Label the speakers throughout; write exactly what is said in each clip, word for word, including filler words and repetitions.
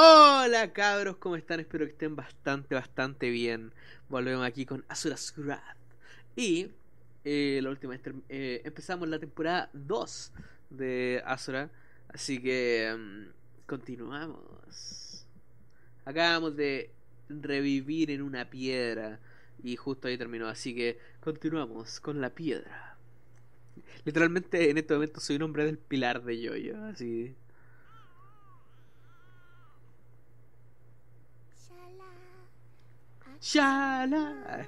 Speaker 1: Hola cabros, ¿cómo están? Espero que estén bastante, bastante bien. Volvemos aquí con Asura's Wrath. Y eh, la última vez term- eh, empezamos la temporada dos de Asura. Así que mm, continuamos. Acabamos de revivir en una piedra. Y justo ahí terminó. Así que continuamos con la piedra. Literalmente en este momento soy un hombre del pilar de Yoyo. Así. ¡Shala!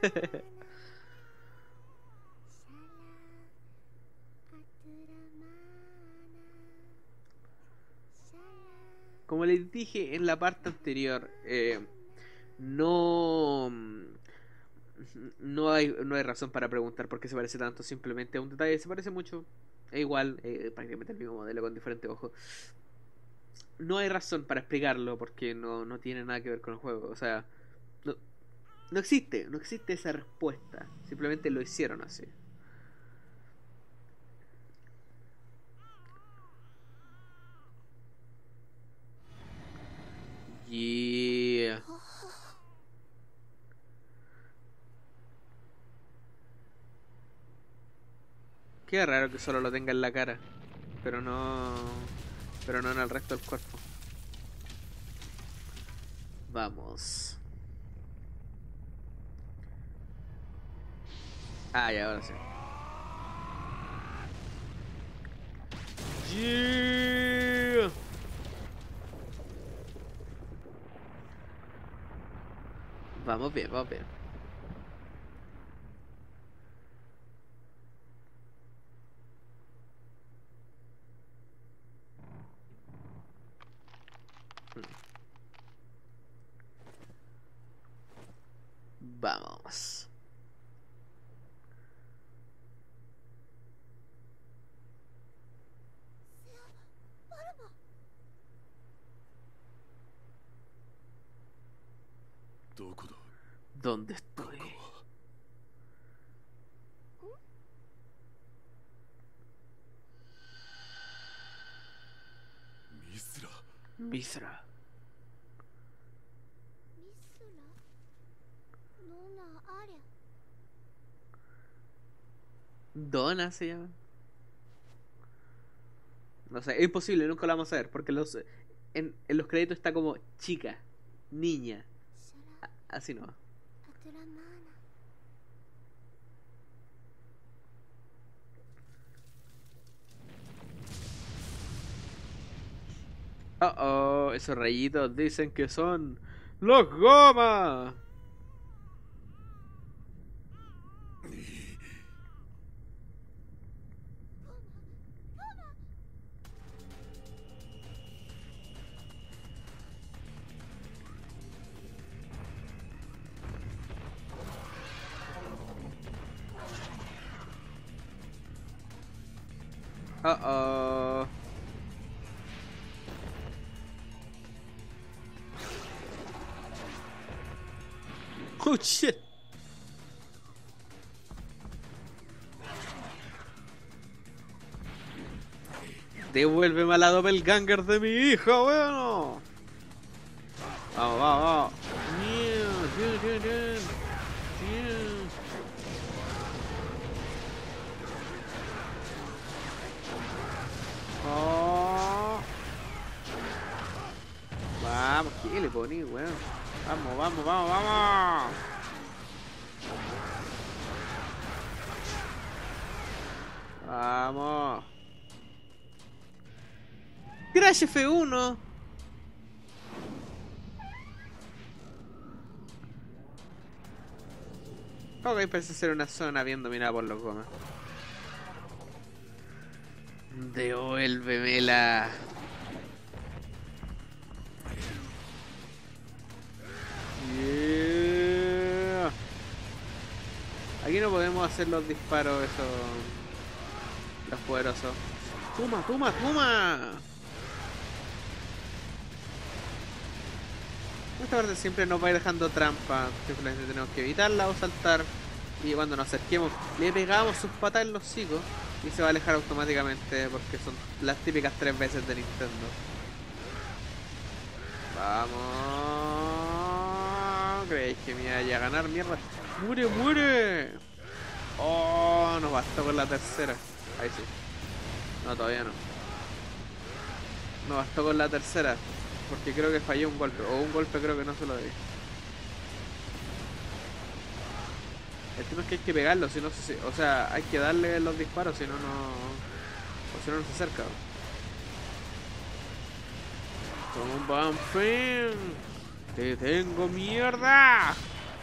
Speaker 1: Como les dije en la parte anterior, eh, no, no hay, no hay razón para preguntar por qué se parece tanto, simplemente es un detalle, se parece mucho, es igual, eh, prácticamente el mismo modelo con diferentes ojos. No hay razón para explicarlo porque no, no tiene nada que ver con el juego, o sea, no, no existe, no existe esa respuesta, simplemente lo hicieron así. Yeah. Qué raro que solo lo tenga en la cara, pero no, pero no en el resto del cuerpo. Vamos. Ah, ya, ahora sí. Yeah. Vamos bien, vamos bien. Vamos. ¿Dónde estoy? Mithra. Donna se llama. No sé, es imposible, nunca lo vamos a ver. Porque los, en, en los créditos está como chica, niña. A- así no. Oh, oh, esos rayitos dicen que son los gomas. Oh, oh. Oh, shit. Devuélveme a la doppelganger de mi hija, bueno. Vamos, vamos, vamos. Bien, bien, bien, bien. Bien. Oh. Vamos, ¿qué le poní, weón? Vamos, vamos, vamos, vamos. Vamos. Crash F uno. Ok, parece ser una zona bien dominada por los gomas. Devuélvemela. Yeah. Aquí no podemos hacer los disparos esos. Los poderosos. ¡Toma, toma, toma! Esta parte siempre nos va a ir dejando trampa. Simplemente tenemos que evitarla o saltar. Y cuando nos acerquemos, le pegamos sus patas en los hocicos. Y se va a alejar automáticamente porque son las típicas tres veces de Nintendo. Vamos. ¿Creéis que me vaya a ganar, mierda? ¡Muere, muere! Oh, nos bastó con la tercera. Ahí sí. No, todavía no. No bastó con la tercera. Porque creo que fallé un golpe. O un golpe creo que no se lo di. El tema es que hay que pegarlo, si no se... O sea, hay que darle los disparos, si no, no... O si no, no se acerca. Como un Banfin. ¡Te tengo, mierda!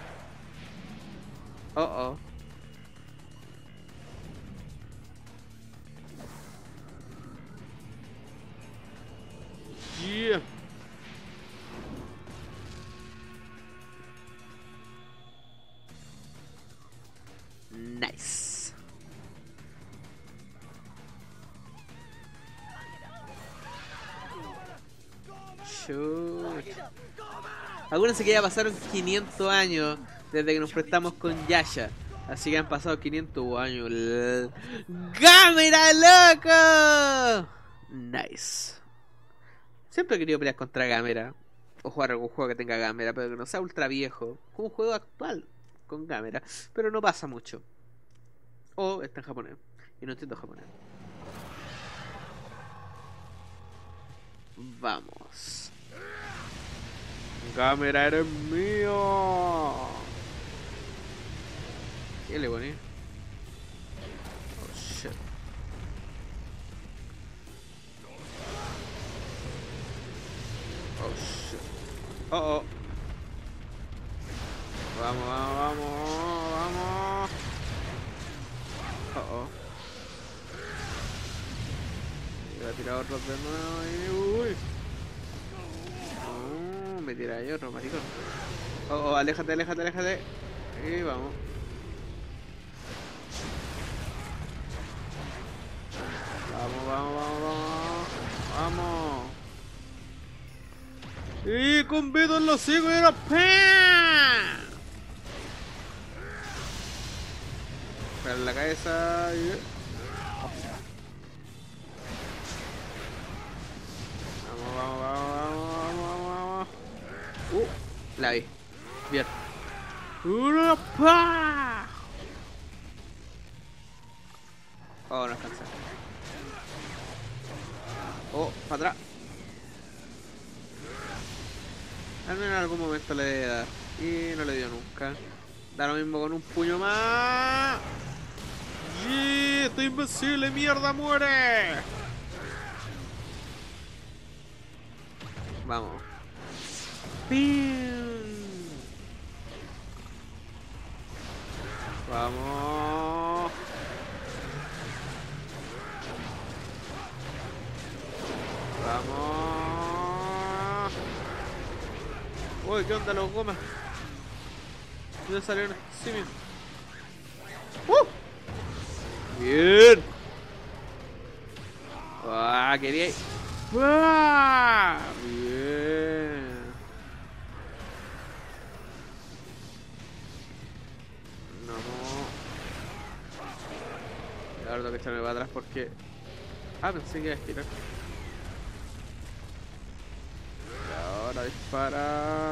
Speaker 1: Oh, oh. Yeah. Nice. Shoot. Acuérdense que ya pasaron quinientos años desde que nos prestamos con Yasha. Así que han pasado quinientos años. ¡Gamera, loco! Nice. Siempre he querido pelear contra Gamera. O jugar algún juego que tenga Gamera, pero que no sea ultra viejo. Como un juego actual con Gamera. Pero no pasa mucho. O está en japonés. Y no entiendo japonés. Vamos. Gamera, eres mío. ¿Qué le poní? Oh shit. Oh shit. Oh oh. Vamos, vamos, vamos, vamos. Oh oh. Voy a tirar otros de nuevo y... Uy. Oh, me tira ahí otro, maricón. Oh oh, aléjate, aléjate, aléjate. Y vamos. Vamos, vamos, vamos, vamos. Vamos. Y con Beto en los higos y era ¡pam! Para la cabeza y... Vamos, vamos, vamos, vamos, vamos, vamos. Uh, la vi. Bien. ¡Una pa! Oh, no alcanza. Oh, para atrás. Al menos en algún momento le debe dar. Y no le dio nunca. Da lo mismo con un puño más. ¡Yeah! ¡Estoy invencible! ¡Mierda, muere! Vamos. ¡Pim! Vamos. Vamos. Uy, ¿qué onda los gomas? ¿Dónde salieron estos simios? ¡Uh! Bien. Ah, quería ir. Ah, bien. No. Ahora tengo que echarme para atrás porque... Ah, pensé que iba a girar. Y ahora dispara.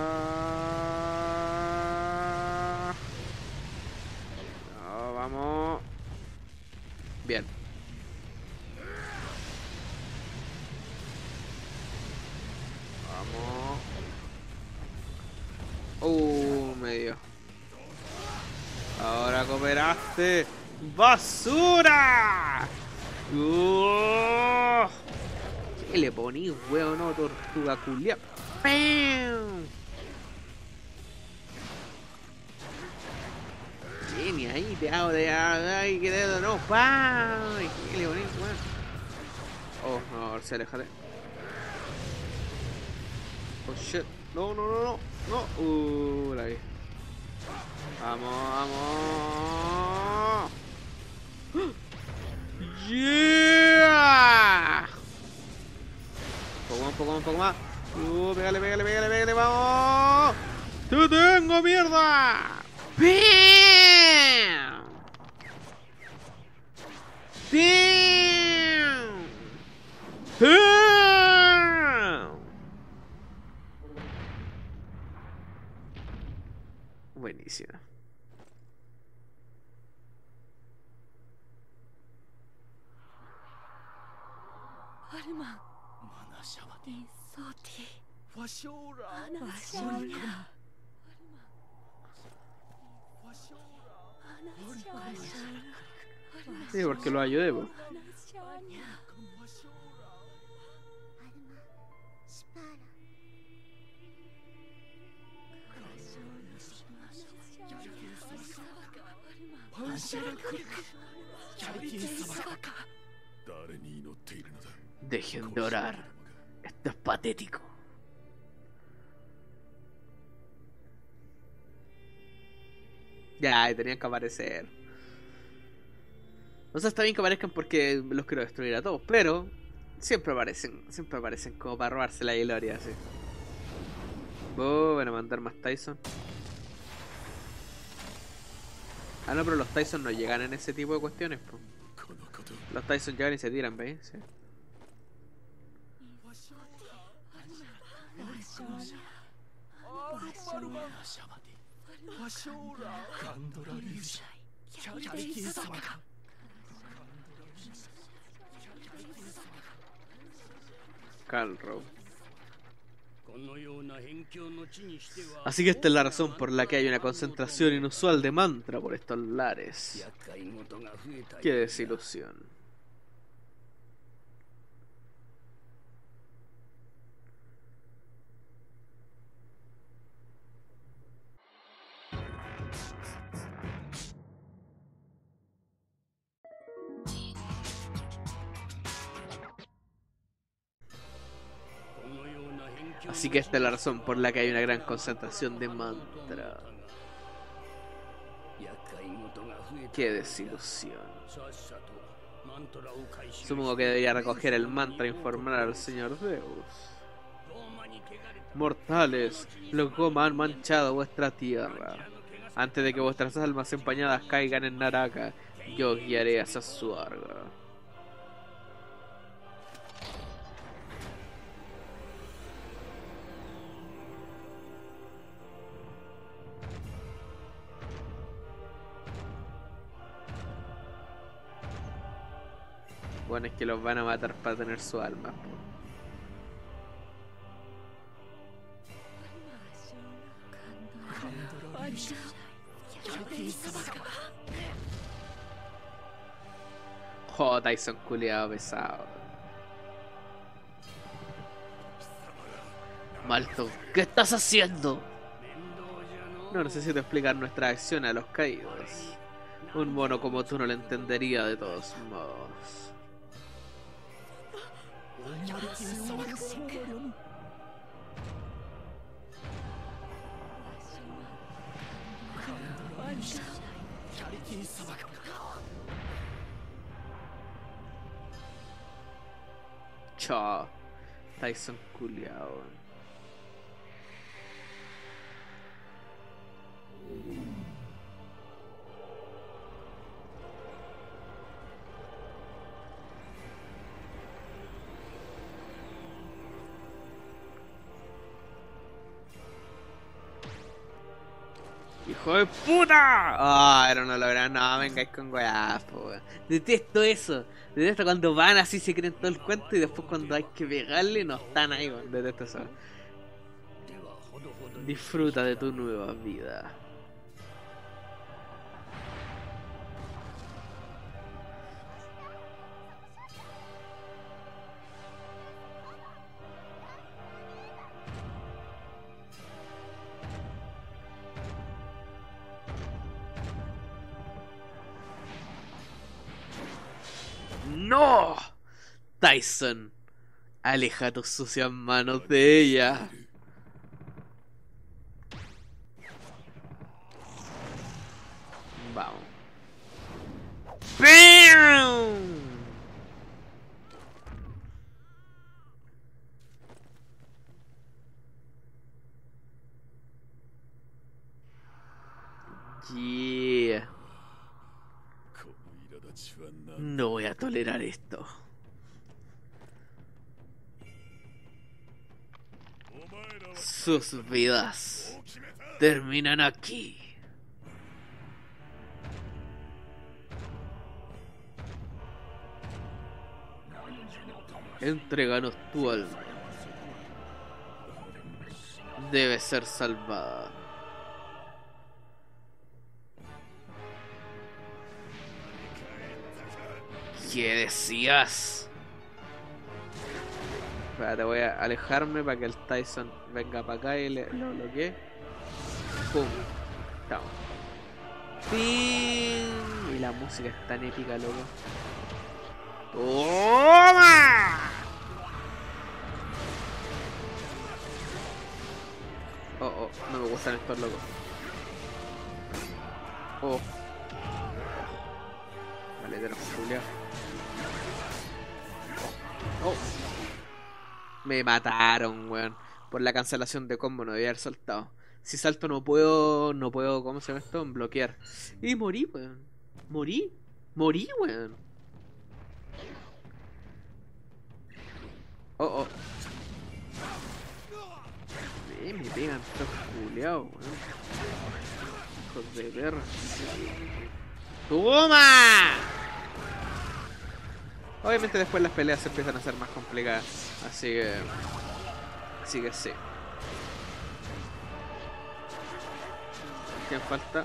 Speaker 1: No, vamos. Bien. Vamos. Uh, me dio. Ahora cooperaste. ¡Basura! Uh, ¿Qué le poní, weón? No, tortuga culia. ¡Pam! ¿Qué? Ni ahí te hago de ahí, que dedo, no. ¡Pam! ¿Qué le poní, weón? Oh, no, ahora sí, aléjate. Oh shit. No, no, no, no. No. Uh, la vi. Vamos, vamos. Yeah. Un poco más, un poco más, un poco más. Uh, pégale, pégale, pégale, pégale, vamos. ¡Te tengo, mierda! ¡Pam! ¡Pam! ¡Pam! Buenísima.
Speaker 2: Alma.
Speaker 1: Sí, porque lo ayudé, po. Dejen de orar. Esto es patético. Ya, tenían que aparecer. O sea, está bien que aparezcan porque los quiero destruir a todos, pero siempre aparecen, siempre aparecen como para robarse la gloria, así. Oh, van a mandar más Tyson. Ah, no, pero los Tyson no llegan en ese tipo de cuestiones, po. Los Tyson llegan y se tiran, ¿veis? Sí. Calro. Así que esta es la razón por la que hay una concentración inusual de mantra por estos lares. Qué desilusión. Así que esta es la razón por la que hay una gran concentración de mantra. Qué desilusión. Supongo que debería recoger el mantra e informar al señor Zeus. Mortales, los Goma han manchado vuestra tierra. Antes de que vuestras almas empañadas caigan en Naraka, yo os guiaré hacia Suarga. Bueno, es que los van a matar para tener su alma. Oh, Tyson culiado pesado. Malto, ¿qué estás haciendo? No necesito explicar nuestra acción a los caídos. Un mono como tú no lo entendería de todos modos. Chao, Tyson culiao. ¡Hijo de puta! Ah, oh, era no lograr, no, vengáis con weá, po. Detesto eso. Detesto cuando van así, se creen todo el cuento y después cuando hay que pegarle no están ahí, weón. Detesto eso. Disfruta de tu nueva vida. ¡No! Tyson, aleja tus sucias manos de ella. Vamos. ¡Bam! Yeah. No voy a tolerar esto. Sus vidas terminan aquí. Entréganos tu alma. Debe ser salvada. ¿Qué decías? Espérate, voy a alejarme para que el Tyson venga para acá y le lo bloquee. Pum. Chao. ¡Ping! Y la música es tan épica, loco. ¡Toma! Oh, oh, no me gustan estos locos. Oh. Vale, de los Julia. Oh. Me mataron, weón. Por la cancelación de combo no debía haber saltado. Si salto no puedo, no puedo, ¿cómo se llama esto? Bloquear. Y morí, weón. Morí. Morí, weón. Oh, oh. Eh, me pegan estos culiados, weón. Hijos de perra. ¡Toma! Obviamente después las peleas se empiezan a hacer más complicadas. Así que... Así que sí. ¿Quién falta?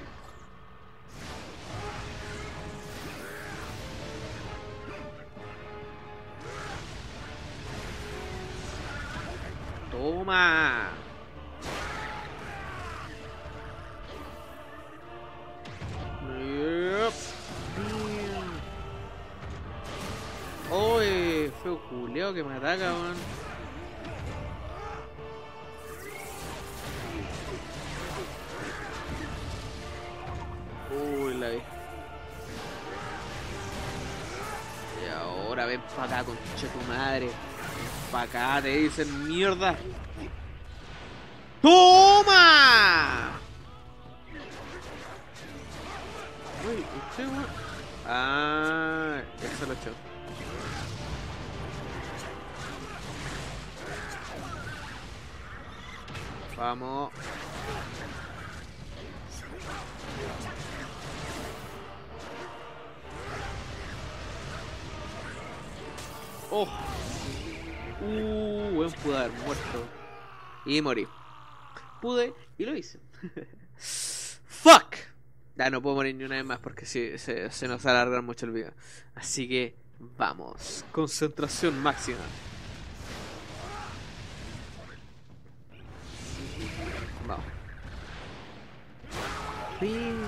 Speaker 1: ¡Toma! Yep. ¡Oye! Feo culiao que me ataca, man. Uy, la vi. Y ahora ven pa' acá, concha tu madre. Pa' acá te dicen mierda. ¡Toma! Uy, ¿usted, man? Ah, eso lo echó. Vamos. Oh. Uh, buen pude haber muerto. Y morí. Pude y lo hice. Fuck. Ya no puedo morir ni una vez más porque si, se, se nos va a alargar mucho el video. Así que vamos. Concentración máxima. Vamos. Ping.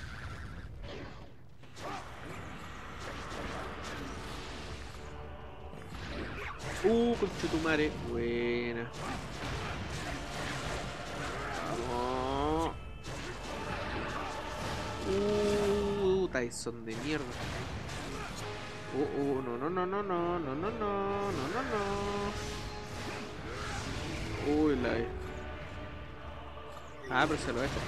Speaker 1: Uh, conchetumare. Buena. Vamos. Uh, Tyson de mierda. Uh, uh, no, no, no, no, no, no, no, no, no, no, no. Uy, la. Ah, pero se lo he hecho.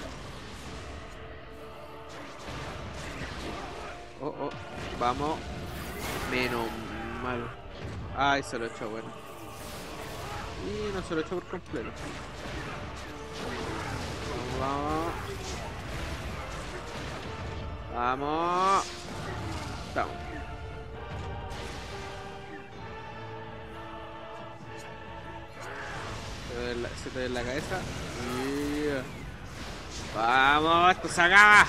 Speaker 1: Oh, oh, vamos. Menos mal. Ay, se lo he hecho, bueno. Y no se lo he hecho por completo. Vamos. Vamos. Vamos. Se te ve en la cabeza. Yeah. Vamos, esto se acaba.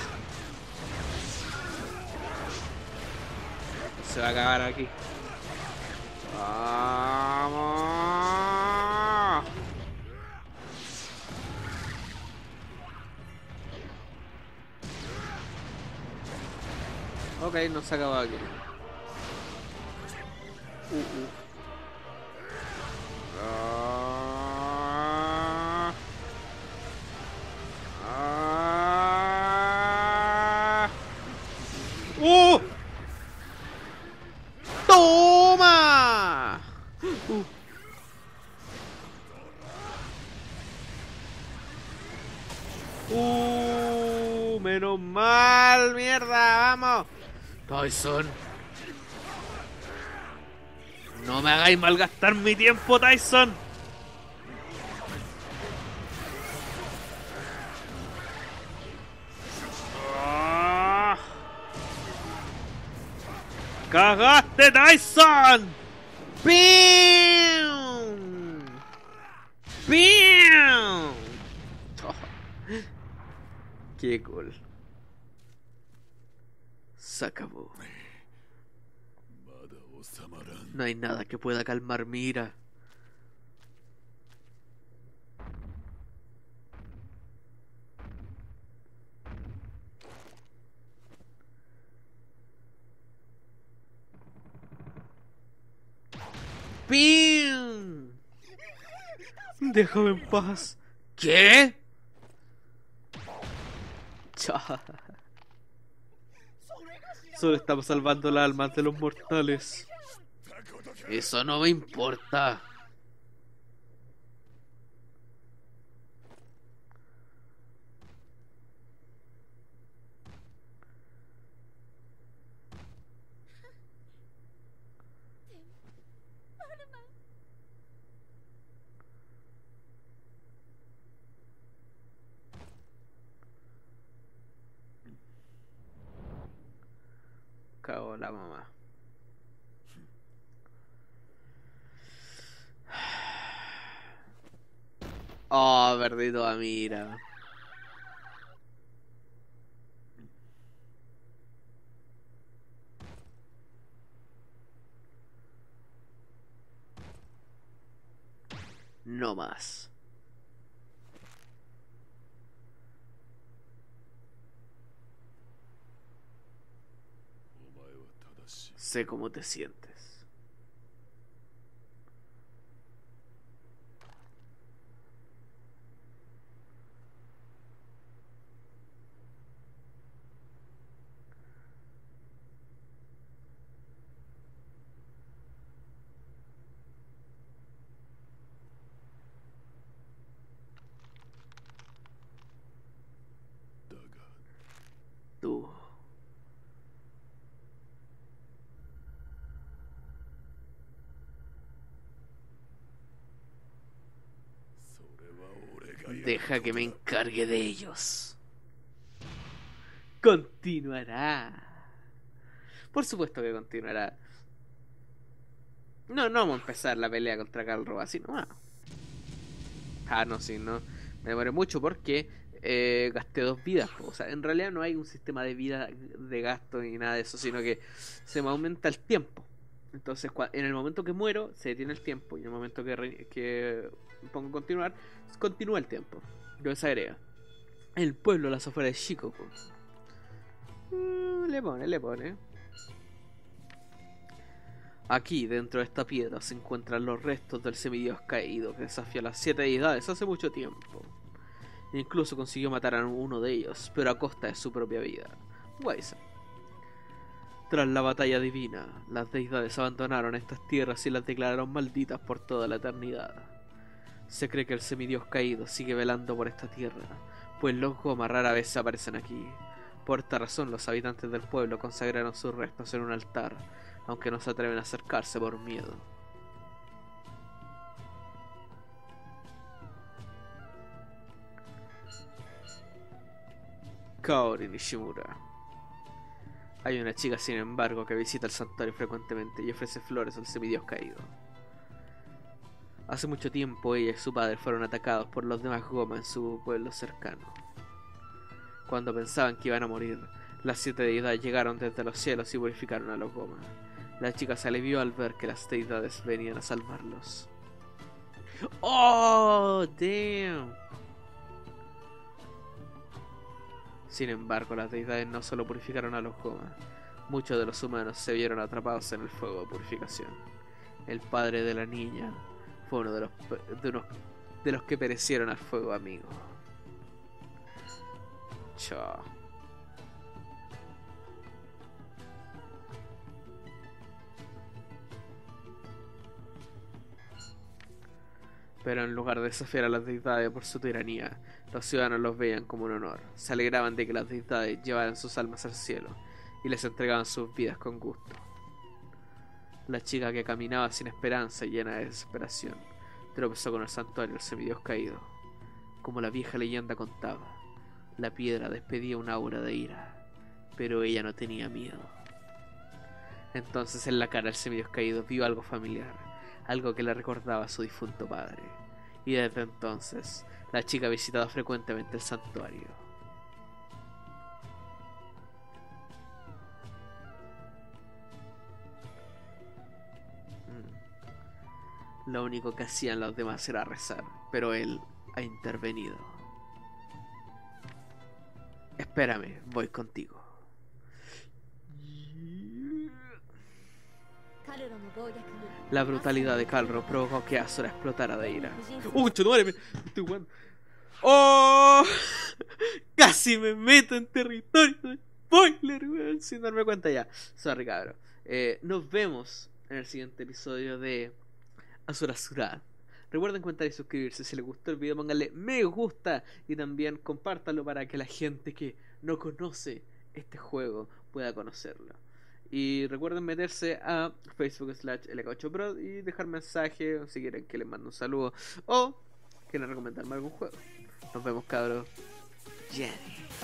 Speaker 1: Se va a acabar aquí. Vamos. Ok, no se ha acabado aquí. Uh, uh. Ah. Ah. Uh. ¡Toma! Uh. Uh, menos mal, mierda, vamos. Tyson. No me hagáis malgastar mi tiempo, Tyson. Ah. ¡Cagaste, Tyson! ¡Bam! ¡Bam! Oh, ¡qué cool! Se acabó. No hay nada que pueda calmar mi ira. ¡Pim! Déjame en paz. ¿Qué? Cha. Solo estamos salvando las almas de los mortales. Eso no me importa. Cagó la mamá. Oh, perdí toda mira. No más. Sé cómo te sientes. Tú. Deja que me encargue de ellos. Continuará. Por supuesto que continuará. No, no vamos a empezar la pelea contra Calro así nomás. Ah, no, sí, no. Me demoré mucho porque eh, gasté dos vidas. O sea, en realidad no hay un sistema de vida de gasto ni nada de eso, sino que se me aumenta el tiempo. Entonces, en el momento que muero, se detiene el tiempo. Y en el momento que, re que pongo continuar, continúa el tiempo. Lo desagrega. El pueblo a las afueras de Shikoku. Mm, le pone, le pone. Aquí, dentro de esta piedra, se encuentran los restos del semidios caído que desafió a las siete deidades hace mucho tiempo. Incluso consiguió matar a uno de ellos, pero a costa de su propia vida. Weiser. Tras la batalla divina, las deidades abandonaron estas tierras y las declararon malditas por toda la eternidad. Se cree que el semidios caído sigue velando por esta tierra, pues los Goma rara vez aparecen aquí. Por esta razón, los habitantes del pueblo consagraron sus restos en un altar, aunque no se atreven a acercarse por miedo. Kaori Nishimura. Hay una chica, sin embargo, que visita el santuario frecuentemente y ofrece flores al semidios caído. Hace mucho tiempo ella y su padre fueron atacados por los demás Goma en su pueblo cercano. Cuando pensaban que iban a morir, las siete deidades llegaron desde los cielos y purificaron a los Goma. La chica se alivió al ver que las deidades venían a salvarlos. ¡Oh, damn! Sin embargo, las deidades no solo purificaron a los Goma. Muchos de los humanos se vieron atrapados en el fuego de purificación. El padre de la niña fue uno de los, de unos, de los que perecieron al fuego amigo. Chao. Pero en lugar de desafiar a las deidades por su tiranía, los ciudadanos los veían como un honor. Se alegraban de que las deidades llevaran sus almas al cielo y les entregaban sus vidas con gusto. La chica, que caminaba sin esperanza y llena de desesperación, tropezó con el santuario del semidios caído. Como la vieja leyenda contaba, la piedra despedía un aura de ira, pero ella no tenía miedo. Entonces en la cara del semidios caído vio algo familiar. algo que le recordaba a su difunto padre. Y desde entonces, la chica visitaba frecuentemente el santuario. Mm. Lo único que hacían los demás era rezar, pero él ha intervenido. Espérame, voy contigo. La brutalidad de Calro provocó que Asura explotara de ira. ¡Oh, chetumare! Me estoy jugando. ¡Oh! Casi me meto en territorio de spoiler, weón, sin darme cuenta ya. Sorry, cabrón. Eh, nos vemos en el siguiente episodio de Asura's Wrath. Recuerden comentar y suscribirse. Si les gustó el video, pónganle me gusta. Y también compártanlo para que la gente que no conoce este juego pueda conocerlo. Y recuerden meterse a Facebook slash L K ocho Pro y dejar mensaje si quieren que les mande un saludo o quieren recomendarme algún juego. Nos vemos, cabros. Jenny.